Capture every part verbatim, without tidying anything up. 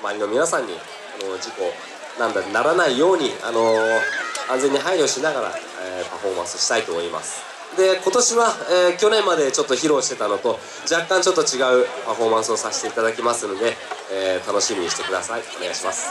周りの皆さんにあの事故なんだならないようにあの安全に配慮しながら、えー、パフォーマンスしたいと思います。で今年は、えー、去年までちょっと披露してたのと若干ちょっと違うパフォーマンスをさせていただきますので、えー、楽しみにしてください。お願いします。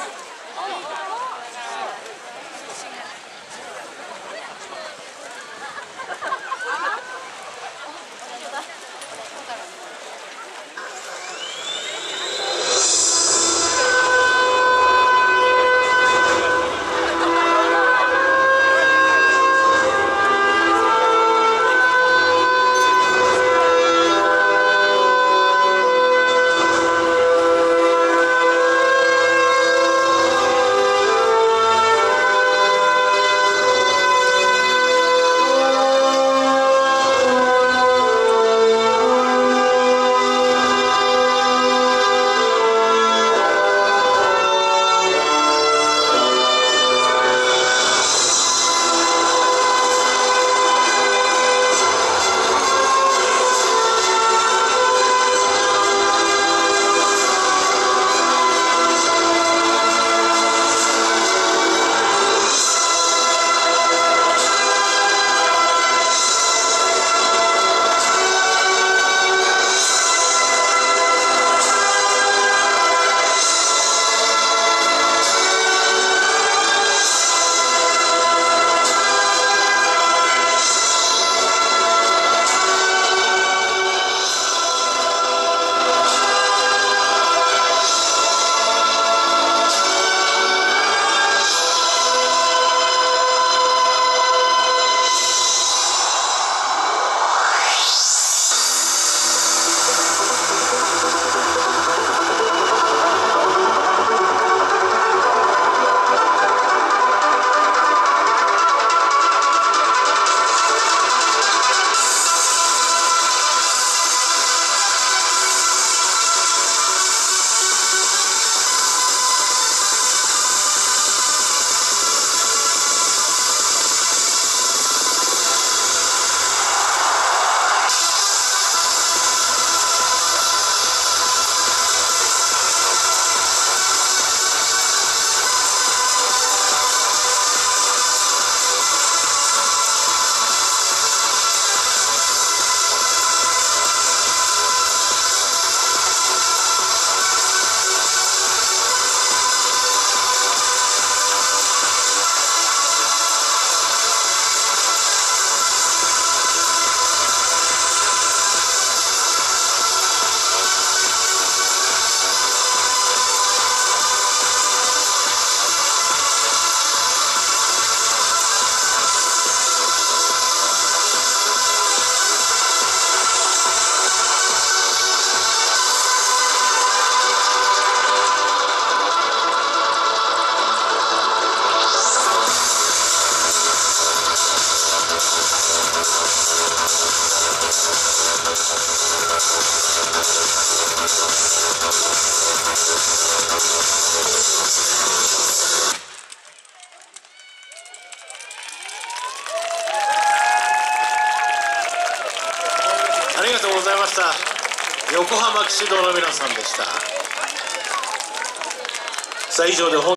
ありがとうございました。横浜騎士道の皆さんでした。さあ以上で本